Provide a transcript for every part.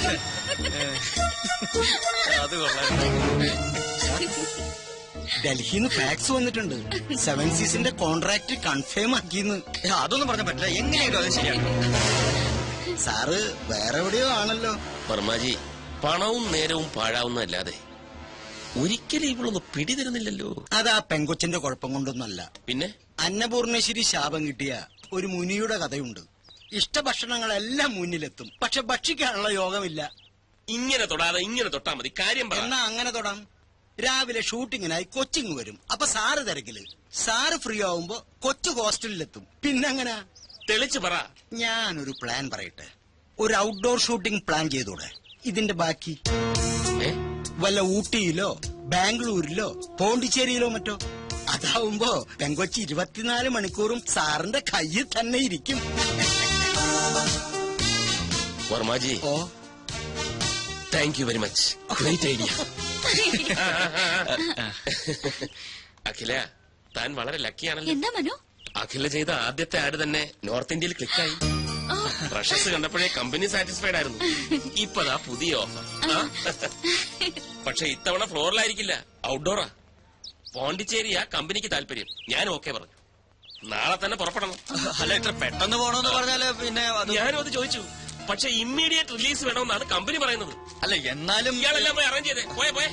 അത് കൊള്ളാം. ഡൽഹിന്ന് ഫാക്സ് വന്നിട്ടുണ്ട്. 7 സീസിന്റെ കോൺട്രാക്ട് കൺഫേം ആക്കിന്ന്. അതൊന്നും പറഞ്ഞ പറ്റില്ല. എങ്ങനെയാലും അത് ശരിയാണ്. സാറ് വേറെ എവിടെയോ ആണല്ലോ. വർമാജി, പണവും നേരവും പാഴാവുന്നല്ലാതെ ഒരിക്കലും ഇവളൊന്ന് പിടിതരുന്നില്ലല്ലോ. അതാ പെങ്കൊച്ചിന്റെ കുഴപ്പം കൊണ്ടൊന്നല്ല. പിന്നെ അന്നപൂർണേശ്വരി ശാപം കിട്ടിയ ഒരു മുനിയുടെ കഥയുണ്ട്. ഇഷ്ടഭക്ഷണങ്ങളെല്ലാം മുന്നിലെത്തും, പക്ഷെ ഭക്ഷിക്കാനുള്ള യോഗമില്ല. ഇങ്ങനെ തൊടാതെ ഇങ്ങനെ തൊട്ടാ മതി. കാര്യം എന്നാ അങ്ങനെ തൊടാം. രാവിലെ ഷൂട്ടിങ്ങിനായി കൊച്ചിങ് വരും. അപ്പൊ സാറ് തിരക്കില്. സാറ് ഫ്രീ ആവുമ്പോ കൊച്ചു ഹോസ്റ്റലിലെത്തും. പിന്നെങ്ങനെ? തെളിച്ചു പറ. ഞാനൊരു പ്ലാൻ പറയട്ടെ. ഒരു ഔട്ട്ഡോർ ഷൂട്ടിംഗ് പ്ലാൻ ചെയ്തൂടെ? ഇതിന്റെ ബാക്കി വല്ല ഊട്ടിയിലോ ബാംഗ്ലൂരിലോ പോണ്ടിച്ചേരിയിലോ മറ്റോ. അതാവുമ്പോ പെങ്കൊച്ചി 24 മണിക്കൂറും സാറിന്റെ കയ്യിൽ തന്നെ ഇരിക്കും. Varmaji, oh thank you very much. Great idea. Akhila, താൻ വളരെ ലക്കിയാണല്ലോ. എന്താ മനു? അഖില ചെയ്ത ആദ്യത്തെ ആഡ് തന്നെ നോർത്ത് ഇന്ത്യയിൽ ക്ലിക്കായി. പ്രഷസ് കണ്ടപ്പോഴേ കമ്പനി സാറ്റിസ്ഫൈഡ് ആയിരുന്നു. ഇപ്പതാ പുതിയ ഓഫർ. പക്ഷെ ഇത്തവണ ഫ്ലോറിലായിരിക്കില്ല, ഔട്ട്ഡോറാ. പോണ്ടിച്ചേരിയാ കമ്പനിക്ക് താല്പര്യം. ഞാൻ ഓക്കെ പറഞ്ഞു. നാളെ തന്നെ പുറപ്പെടണം. അല്ല, ഇത്ര പെട്ടെന്ന് പോണോന്ന് പറഞ്ഞാല് പിന്നെ ഞാനും അത് ചോദിച്ചു. പക്ഷെ ഇമ്മീഡിയറ്റ് റിലീസ് വേണമെന്നാണ് കമ്പനി പറയുന്നത്. അല്ല, എന്നാലും ഇയാളെല്ലാം പോയി അറേഞ്ച് ചെയ്തേ. പോയെ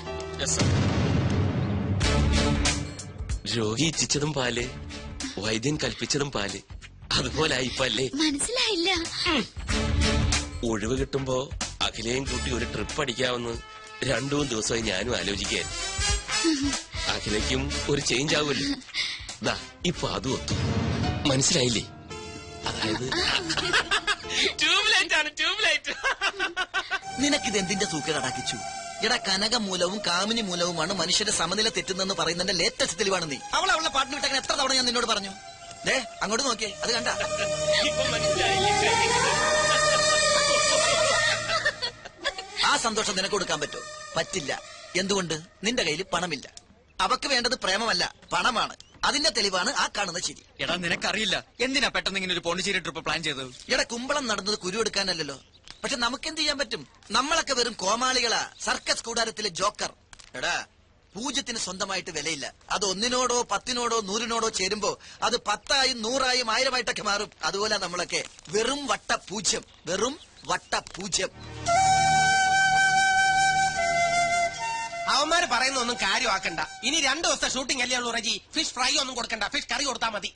രോഗി ഇച്ഛിച്ചതും പാല്, വൈദ്യൻ കൽപ്പിച്ചതും പാല്. അതുപോലെ ഇപ്പല്ലേ? മനസ്സിലായില്ല. ഒഴിവ് കിട്ടുമ്പോ അഖിലയും കൂട്ടി ഒരു ട്രിപ്പ് അടിക്കാമെന്ന് 2-3 ദിവസമായി ഞാനും ആലോചിക്കാൻ. അഖിലയ്ക്കും ഒരു ചേഞ്ച് ആവുമല്ലോ. ദാ ഇപ്പൊ അതും ഒത്തു. മനസ്സിലായില്ലേ? അതായത് ട്യൂബ്ലൈറ്റ് ആണ്, ട്യൂബ്ലൈറ്റ്. നിനക്കിത് എന്തിന്റെ സൂക്കേടാക്കിച്ചു? എടാ, കനകമൂലവും കാമിനി മൂലവുമാണ് മനുഷ്യന്റെ സമനില തെറ്റുന്നെന്ന് പറയുന്നതിന്റെ ലേറ്റസ്റ്റ് തെളിവാണ് നീ. അവളുടെ പാട്ടിന് വിട്ടങ്ങനെ എത്ര തവണ ഞാൻ നിന്നോട് പറഞ്ഞു. ദേ അങ്ങോട്ട് നോക്കിയേ, അത് കണ്ട. ആ സന്തോഷം നിനക്ക് കൊടുക്കാൻ പറ്റുമോ? പറ്റില്ല. എന്തുകൊണ്ട്? നിന്റെ കയ്യിൽ പണമില്ല. അവക്ക് വേണ്ടത് പ്രേമമല്ല, പണമാണ്. അതിന്റെ തെളിവാണ് ആ കാണുന്ന ചിരി. എടാ, നിനക്കറിയില്ല എന്തിനാ പെട്ടെന്ന് ഇങ്ങനെ ഒരു പോണ്ടിച്ചേരി ട്രിപ്പ് പ്ലാൻ ചെയ്തത്? എടാ, കുമ്പളം നടന്നത് കുരുവെടുക്കാനല്ലോ. പക്ഷെ നമുക്കെന്ത് ചെയ്യാൻ പറ്റും? നമ്മളൊക്കെ വെറും കോമാളികളാ, സർക്കസ് കൂടാരത്തിലെ ജോക്കർ. എടാ, പൂജ്യത്തിന് സ്വന്തമായിട്ട് വിലയില്ല. അത് 1-നോടോ 10-നോടോ 100-നോടോ ചേരുമ്പോ അത് 10ആയും 100ആയും 1000ആയിട്ടൊക്കെ മാറും. അതുപോലെ നമ്മളൊക്കെ വെറും വട്ട പൂജ്യം, വെറും വട്ട പൂജ്യം. അവന്മാര് പറയുന്ന ഒന്നും കാര്യമാക്കണ്ട. ഇനി 2 ദിവസത്തെ ഷൂട്ടിംഗ് അല്ലേ ഉള്ളൂ റജി. ഫിഷ് ഫ്രൈ ഒന്നും കൊടുക്കണ്ട, ഫിഷ് കറി കൊടുത്താ മതി.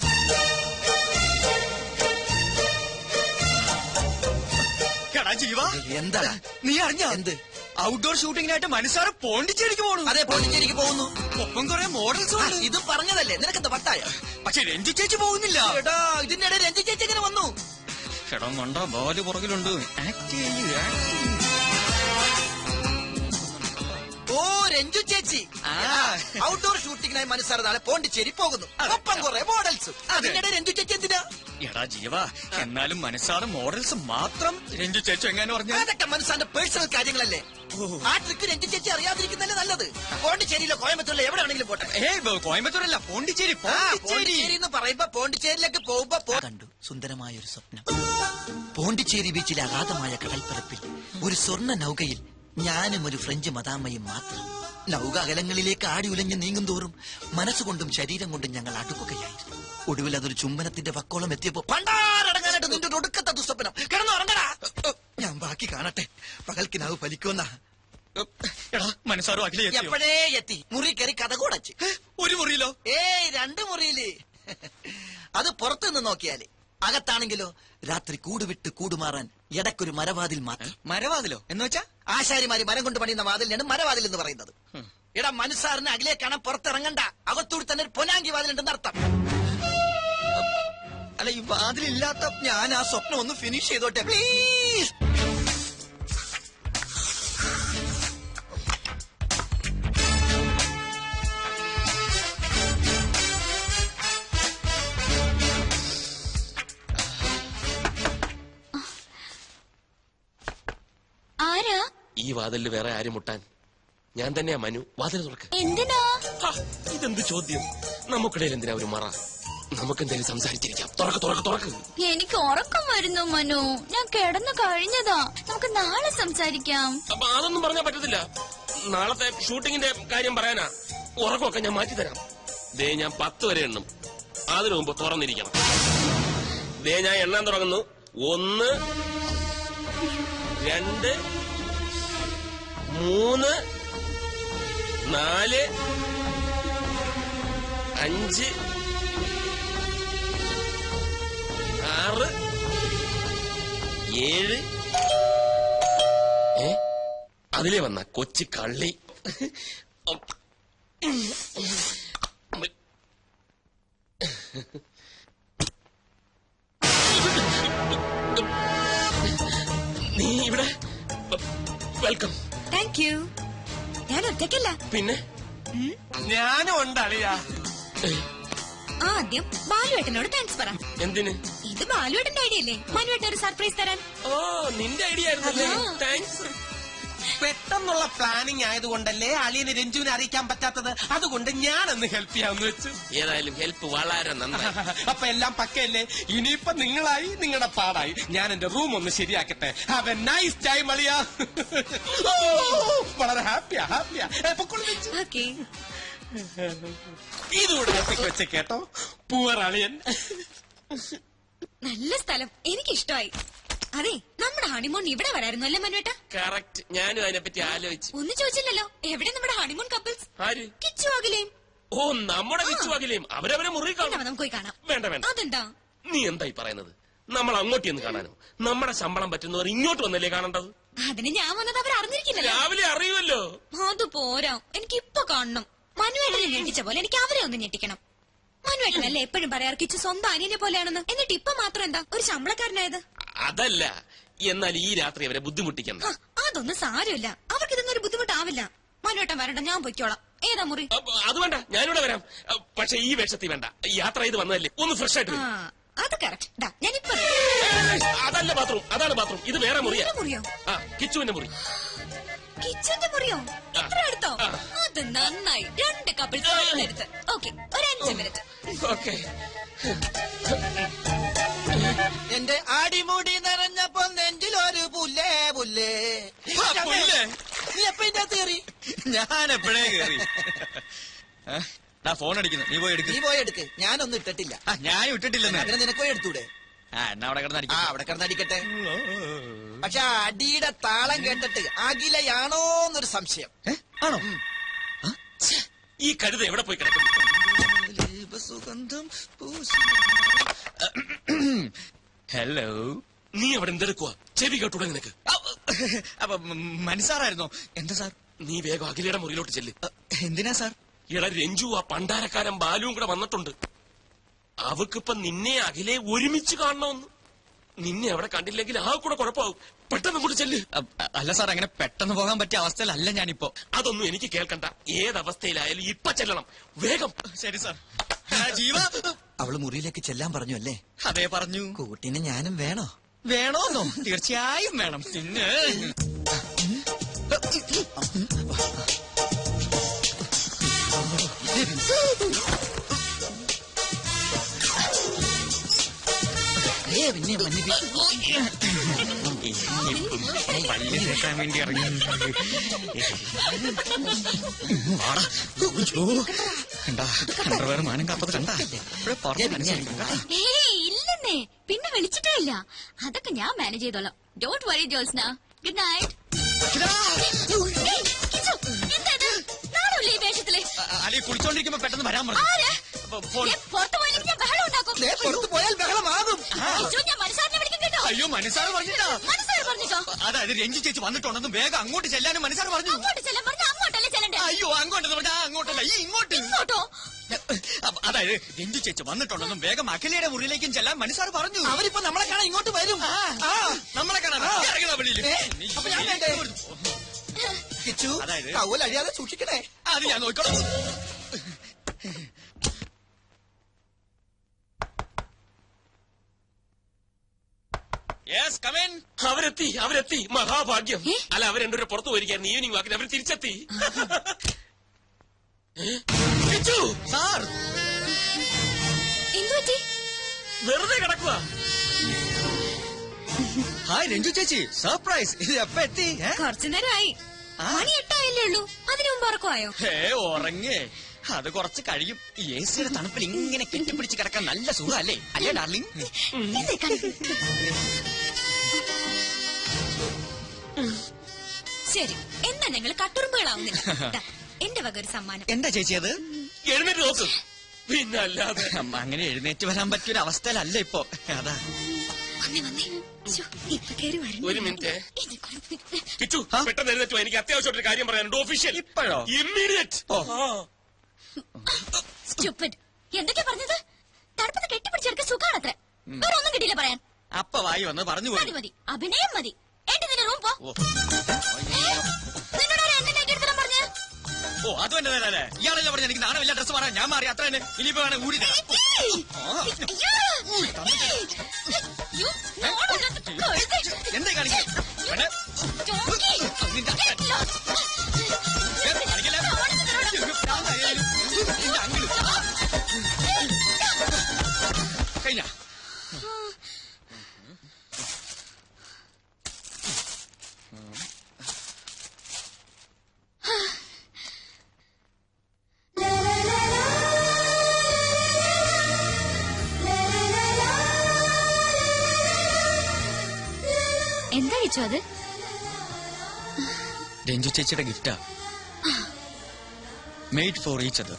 എന്താ നീ അറിഞ്ഞ എന്ത്? ഔട്ട്ഡോർ ഷൂട്ടിങ്ങിനായിട്ട് മനസ്സാറ് പോണ്ടിച്ചേരിക്ക് പോകുന്നു. അതെ, പോണ്ടിച്ചേരിക്ക് പോകുന്നു. ഒപ്പം കുറെ മോഡൽസ്. ഇത് പറഞ്ഞതല്ലേ, നിനക്കെന്താ പട്ടായ? പക്ഷെ രഞ്ജു ചേച്ചി പോകുന്നില്ല. എടാ, ഇതിന്റെ ഇടയിൽ രഞ്ജു ചേച്ചി എങ്ങനെ വന്നു? ചേട്ടാ കണ്ട ബാല് പുറകിലുണ്ട്. ഓ, രഞ്ജു ചേച്ചി. ഔട്ട്ഡോർ ഷൂട്ടിങ്ങിനായി മനസ്സാറ് നാളെ പോണ്ടിച്ചേരി പോകുന്നു. ഒപ്പം കുറെ മോഡൽസ്. അതിനിടെ രഞ്ജു ചേച്ചി എന്തിനാ? എടാ ജീവ, എന്നാലും മനസ്സാറ് മോഡൽസ് മാത്രം രഞ്ജു ചേച്ചി എങ്ങനെ പറഞ്ഞു? അതൊക്കെ മനസ്സാന്റെ പേഴ്സണൽ കാര്യങ്ങളല്ലേ. ആ ട്രിക്ക് രഞ്ജു ചേച്ചി അറിയാതിരിക്കുന്നല്ലേ നല്ലത്. പോണ്ടിച്ചേരിയിലോ കോയമ്പത്തൂരിലോ എവിടെ വേണമെങ്കിലും പോട്ടെ. കോയമ്പത്തൂരല്ല, പോണ്ടിച്ചേരി. പോണ്ടിച്ചേരി എന്ന് പറയുമ്പോ പോണ്ടിച്ചേരിയിലേക്ക് പോകുമ്പോ കണ്ടു സുന്ദരമായ ഒരു സ്വപ്നം. പോണ്ടിച്ചേരി ബീച്ചിലെ അഗാധമായ കടൽപ്പരപ്പിൽ ഒരു സ്വർണ്ണ നൗകയിൽ ഞാനും ഒരു ഫ്രഞ്ച് മദാമ്മയും മാത്രം. നൗക അകലങ്ങളിലേക്ക് ആടി ഉലഞ്ഞ് നീങ്ങും തോറും മനസ്സുകൊണ്ടും ശരീരം കൊണ്ടും ഞങ്ങൾ അടുക്കുകയായിരുന്നു. ഒടുവിൽ അതൊരു ചുംബനത്തിന്റെ വക്കോളം എത്തിയപ്പോ പണ്ടാരടങ്ങാനായിട്ട് നിന്റെ ഒടുക്കത്തെ ദുസ്വപ്നം. കിടന്നുറങ്ങടാ. ഞാൻ ബാക്കി കാണട്ടെ. പകൽക്കിനാവ് ഫലിക്കുമെന്നാ. മനസ്സാറോ അഖില എപ്പോഴേ എത്തി. മുറി കയറി കഥ കൂടച്ച്. ഒരു മുറിയിലോ? 2 മുറിയില്. അത് പുറത്തുനിന്ന് നോക്കിയാല്. അകത്താണെങ്കിലോ രാത്രി കൂടുവിട്ട് കൂടുമാറാൻ ഇടയ്ക്കൊരു മരവാതിൽ മാത്രം. മരവാതിലോ എന്ന് വെച്ചാ? ആശാരിമാര് മരം കൊണ്ട് പണിയുന്ന വാതിലാണ് മരവാതിൽ എന്ന് പറയുന്നത്. എടാ, മനസ്സാറിന് അകലെ കാണാൻ പുറത്തിറങ്ങണ്ട. അകത്തൂടി തന്നെ ഒരു പൊനാങ്കി വാതിലുണ്ടെന്ന് അർത്ഥം. അല്ല, ഈ വാതിലില്ലാത്ത ഞാൻ ആ സ്വപ്നം ഒന്ന് ഫിനിഷ് ചെയ്തോട്ടെ പ്ലീസ്. ആരാ? ഈ വാതിലിൽ വേറെ ആരും മുട്ടാൻ? ഞാൻ തന്നെയാ മനു. വാതിൽ തുറക്ക്. എന്തിനാ? ഇതെന്ത് ചോദ്യം? നമുക്കിടയിൽ എന്തിനാ ഒരു മറ? നമുക്കെന്തായാലും സംസാരിച്ചിരിക്കാം. തുറക്ക്. എനിക്ക് ഉറക്കം വരുന്നു മനു. ഞാൻ കിടന്നു കഴിഞ്ഞതാ. നമുക്ക് നാളെ സംസാരിക്കാം. അപ്പൊ അതൊന്നും പറഞ്ഞാൽ പറ്റത്തില്ല. നാളത്തെ ഷൂട്ടിങ്ങിന്റെ കാര്യം പറയാനാ. ഉറക്കമൊക്കെ ഞാൻ മാറ്റിത്തരാം. ദേ ഞാൻ 10 വരെ എണ്ണും. അതിനു മുമ്പ് തുറന്നിരിക്കണം. ദേ ഞാൻ എണ്ണാൻ തുടങ്ങുന്നു. 1 2 3 4 5 6 7 അതിലേ വന്ന കൊച്ചു കള്ളി. നീ ഇവിടെ വെൽക്കം. Thank you. ഞാൻ ഒറ്റയ്ക്കല്ല. പിന്നെ ഞാനും ഉണ്ടളിയാ. ആദ്യം ബാലുവേട്ടനോട് താങ്ക്സ് പറ. എന്തിന്? ഇത് ബാലുവേട്ടന്റെ ഐഡിയ അല്ലേ മനുവേട്ടൻ ഒരു സർപ്രൈസ് തരാൻ? ഓ നിന്റെ ഐഡിയ ആയിരുന്നല്ലേ. താങ്ക്സ്. പെട്ടെന്നുള്ള പ്ലാനിങ് ആയതുകൊണ്ടല്ലേ അളിയന് രഞ്ജുവിനെ അറിയിക്കാൻ പറ്റാത്തത്. അതുകൊണ്ട് ഞാനൊന്ന് ഹെൽപ്പ് ചെയ്യാന്ന് വെച്ചു. ഏതായാലും ഹെൽപ്പ് വളരെ നന്നായി. അപ്പൊ എല്ലാം പക്കയല്ലേ? ഇനിയിപ്പൊ നിങ്ങളായി, നിങ്ങളുടെ പാടായി. ഞാൻ എന്റെ റൂം ഒന്ന് ശരിയാക്കട്ടെ. ഹാവ് എ നൈസ് ടൈം അളിയാ. വളരെ ഹാപ്പിയാ. ഓക്കേ. ഇതുകൂടെ വെച്ച കേട്ടോ. പൂവർ അളിയൻ. നല്ല സ്ഥലം. എനിക്കിഷ്ടമായി. അതെ, നമ്മുടെ ഹണിമൂൺ ഇവിടെ വരായിരുന്നു അല്ലേ മനുവേട്ട? കറക്റ്റ്. ഞാനും അതിനെപ്പറ്റി ആലോചിച്ചു. ഒന്നും ചോദിച്ചില്ലല്ലോ. എവിടെ നമ്മുടെ ഹണിമൂൺ കപ്പിൾസ്? ആര്? കിച്ചു അഖിലേയും. ഓ നമ്മുടെ കിച്ചു അഖിലേയും. അവരവരെ മുറി കാണാം. നമുക്ക് പോയി കാണാം. വേണ്ട. അതെന്താ? നീ എന്തായി പറയുന്നത്? നമ്മൾ അങ്ങോട്ട് എന്ന് കാണാനോ? നമ്മുടെ ശമ്പളം പറ്റുന്നവർ ഇങ്ങോട്ട് വന്നല്ലേ കാണേണ്ടത്? അതിന് ഞാൻ വന്നത് അവർ അറിഞ്ഞിരിക്കില്ലല്ലോ. രാവിലെ അറിയുമല്ലോ. അത് പോരാ, എനിക്ക് ഇപ്പൊ കാണണം. മനുവേട്ടനെ ഞെട്ടിച്ച പോലെ എനിക്ക് അവരെ ഒന്ന് ഞെട്ടിക്കണം. മനുവേട്ടനല്ലേ എപ്പോഴും പറയാറ് കിച്ചു സ്വന്തം അനിയനെ പോലെയാണെന്ന്. എന്നിട്ട് ഇപ്പൊ മാത്രം എന്താ ഒരു ശമ്പളക്കാരനായത്? അതല്ല, എന്നാൽ ഈ രാത്രി അവരെ ബുദ്ധിമുട്ടിക്കണ്ട. അതൊന്നും സാരമില്ല. അവർക്ക് ഇതൊന്നും ഒരു ബുദ്ധിമുട്ടാവില്ല. മനുവേട്ടൻ വരണ്ട, ഞാൻ പൊയ്ക്കോളാം. ഏതാ മുറി? അത് വേണ്ട, ഞാനിവിടെ വരാം. പക്ഷെ ഈ വേഷത്തിൽ വേണ്ട. യാത്ര ചെയ്ത് വന്നതല്ലേ, ഒന്ന് ഫ്രഷ് ആയിട്ട് വരും. അത് കറക്റ്റ്. ഞാനിപ്പോ അതല്ല ബാത്റൂം, അതാണ് ബാത്റൂം. ഇത് വേറെ മുറിയാ. മുറിയോ? കിച്ചുവിന്റെ മുറി. കിച്ചന്റെ മുറിയോ? ഇത്ര അടുത്തോ? അത് നന്നായി. 2 കപ്പിൾസ് അടുത്ത്. ഓക്കെ, ഒരു 5 മിനിറ്റ്. ഓക്കെ. എന്റെ അടിമുടി നിറഞ്ഞപ്പോ നെഞ്ചിലൊരു പുല്ലേ. നീ എപ്പ ഇതിനകത്ത് കയറി? ഞാൻ എപ്പോഴേ കയറി. ഫോൺ അടിക്കുന്നു. നീ പോയി എടുക്ക്. ഞാനൊന്നും ഇട്ടിട്ടില്ല. ഞാനും ഇട്ടിട്ടില്ലെന്ന്. അങ്ങനെ നിനക്ക് പോയി എടുത്തൂടെ? എന്നാ അവിടെ കിടന്നടിക്കും. അവിടെ കിടന്നടിക്കട്ടെ. പക്ഷെ അടിയുടെ താളം കേട്ടിട്ട് അഖിലയാണോന്നൊരു സംശയം. ആണോ? ഈ കഴുത എവിടെ പോയി കിടക്കും? സുഗന്ധം. ഹലോ, നീ അവിടെ എന്തെടുക്കുക? ചെവി കേട്ടൂടെ നിനക്ക്? അപ്പൊ മനസ്സാറായിരുന്നോ? എന്താ സാർ? നീ വേഗം അഖിലയുടെ മുറിയിലോട്ട് ചെല്ല്. എന്തിനാ സാർ? ഇള രഞ്ജു ആ പണ്ടാരക്കാരൻ ബാലുവും കൂടെ വന്നിട്ടുണ്ട്. അവക്കിപ്പൊ നിന്നെ അഖിലെ ഒരുമിച്ച് കാണണമെന്ന്. നിന്നെ അവിടെ കണ്ടില്ലെങ്കിൽ ആ കൂടെ കുഴപ്പമാവും. പെട്ടെന്ന് കൂടി ചെല്ല്. അല്ല സാർ, അങ്ങനെ പെട്ടെന്ന് പോകാൻ പറ്റിയ അവസ്ഥയിലല്ല ഞാനിപ്പോ. അതൊന്നും എനിക്ക് കേൾക്കണ്ട. ഏതവസ്ഥയിലായാലും ഇപ്പൊ ചെല്ലണം. വേഗം. ശരി സാർ. ജീവ, അവള് മുറിയിലേക്ക് ചെല്ലാൻ പറഞ്ഞു അല്ലേ? അതേ പറഞ്ഞു. കൂട്ടിന് ഞാനും വേണോ? വേണോന്നോ? തീർച്ചയായും വേണം. പിന്നെ പിന്നെ പള്ളി കേൾക്കാൻ വേണ്ടി ഇറങ്ങി. വേറെ മാനം കാപ്പത് കണ്ടാ? ഇല്ലെന്നേ. പിന്നെ വിളിച്ചിട്ടേ ഇല്ല. അതൊക്കെ ഞാൻ മാനേജ് ചെയ്തോളാം. Don't worry Jyotsna. Good night. നാളെ ഈ വേഷത്തില് അല്ലെ കുളിച്ചോണ്ടിരിക്കുമ്പോ പെട്ടെന്ന് വരാൻ പറഞ്ഞു. പുറത്തു പോയാലും ഞാൻ ബഹളം ഉണ്ടാക്കും. പുറത്തു പോയാൽ ബഹളമാകും. ഞാൻ മനസ്സാറിനെ വിളിക്കും കേട്ടോ. അയ്യോ, മനസ്സാറ് പറഞ്ഞിട്ടാ. മനസ്സാറ് പറഞ്ഞിട്ടോ? അതായത് രഞ്ജി ചേച്ചി വന്നിട്ടുണ്ടെന്നും വേഗം അങ്ങോട്ട് ചെല്ലാനും മനസ്സാറ് പറഞ്ഞു. അങ്ങോട്ട് ചെല്ലാൻ പറഞ്ഞാൽ അങ്ങോട്ടല്ലേ ചെല്ലണ്ടേ? അയ്യോ, അങ്ങോട്ടെന്ന് പറഞ്ഞാ അങ്ങോട്ടല്ല, ഈ ഇങ്ങോട്ട്. ഇങ്ങോട്ടോ? അതായത് രഞ്ജി ചേച്ചി വന്നിട്ടുണ്ടെന്നും വേഗം അഖിലയുടെ മുറിയിലേക്കും ചെല്ലാൻ മനസ്സാറ് പറഞ്ഞു. അവരിപ്പോ നമ്മളെ കാണാൻ ഇങ്ങോട്ട് വരും. നമ്മളെ കാണാൻ വെളിയിൽ. അപ്പൊ ഞാൻ വേണ്ടേ? കിച്ചു, കൗവൽ അഴിയാതെ സൂക്ഷിക്കണേ. അത് ഞാൻ നോക്കണം. അവരെത്തി. മഹാഭാഗ്യം. അല്ല, അവരെന്തോ പുറത്തു പോയിരിക്കായിരുന്നു. ഈവനിങ് വാക്കിന് അവർ തിരിച്ചെത്തി. സാർ, എന്തു പറ്റി? വെറുതെ കിടക്കുക. ഹായ് രഞ്ജു ചേച്ചി, സർപ്രൈസ്. ഇത് എപ്പ എത്തി? കുറച്ചു നേരമായി. മണി 8 ആയല്ലേ ഉള്ളൂ. അതിനു മുമ്പ് ഉറക്കമായോ? ഉറങ്ങേ, അത് കുറച്ച് കഴിയും. ഈ എ സിയുടെ തണുപ്പിൽ ഇങ്ങനെ കെട്ടിപ്പിടിച്ച് കിടക്കാൻ നല്ല സുഖമല്ലേ അല്ലേ ഡാർലിംഗ്? ശരി, എന്നാ ഞങ്ങൾ കട്ടുറുമ്പുകളാവുന്നില്ല. ദാ, എന്റെ വക ഒരു സമ്മാനം. എന്താ ചേച്ചി അത്? എഴുന്നേറ്റ് നോക്ക്. പിന്നെ അല്ലാതെ അങ്ങനെ എഴുന്നേറ്റ് വരാൻ പറ്റിയൊരു അവസ്ഥയിലല്ല ഇപ്പൊ. അതാ വന്നേ വന്നേ. ശ്ശോ, ഇപ്പൊ കേറി വരണ്ട. ഒരു മിനിറ്റ്. ഇത് കിച്ചു, പെട്ടെന്ന് എഴുന്നേറ്റോ. എനിക്ക് അത്യാവശ്യമായിട്ടൊരു കാര്യം പറയാനുണ്ട്. ഒഫീഷ്യൽ. ഇപ്പോഴോ? ഇമ്മീഡിയറ്റ്. സ്റ്റുപ്പിഡ്. എന്തൊക്കെയാ പറഞ്ഞത്? തണുപ്പത്ത് കെട്ടിപ്പിടിച്ചെടുക്ക സുഖാണത്ര. വേറെ ഒന്നും കിട്ടിയില്ല പറയാൻ. അപ്പ വായി വന്ന് പറഞ്ഞു മതി പോയി. മതി, അഭിനയം മതി. എന്റെ നിന്റെ റൂം പോ. നിന്നോട് ആരാ എന്റെ നൈറ്റ് എടുത്തരാൻ പറഞ്ഞേ? ഓ അത് തന്നെ തന്നെ. ഇയാളെല്ലാം പറഞ്ഞ എനിക്ക് നാണമില്ല, ഡ്രസ് മാറാൻ. ഞാൻ മാറി, അത്ര തന്നെ. ഇനിയിപ്പോ വേണം ഊരി തരാം. എന്താ കാണിക്കേ? കഴിഞ്ഞ എന്താ കഴിച്ചു അത്? രഞ്ജു ചേച്ചിയുടെ ഗിഫ്റ്റാ. Made for each other.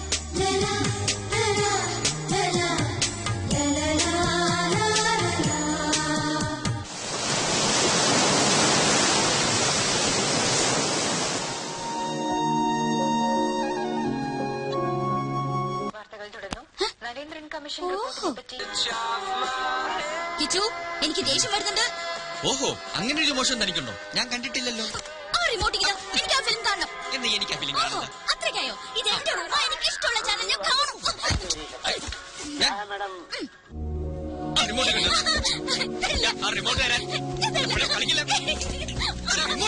Kichu, എനിക്ക് ദേഷ്യം വരുന്നുണ്ട്. ഓഹോ, അങ്ങനെ ഒരു മോശം തനിക്കുണ്ടോ? ഞാൻ കണ്ടിട്ടില്ലല്ലോ. ആ റിമോട്ടിങ്ങിലോ എനിക്ക് ആ ഫിലിം കാണണം. എന്നാ എനിക്ക് ആ ഫിലിം ഓഹോ, കാണണ്ട. അത്രയ്ക്കായോ? ഇത് എന്റെ റൂമാ. എനിക്ക് ഇഷ്ടമുള്ള ചാനൽ ഞാൻ കാണും. റിമോട്ട് കണ്ടു. ആ റിമോട്ട് തരാൻ കളിക്കില്ല.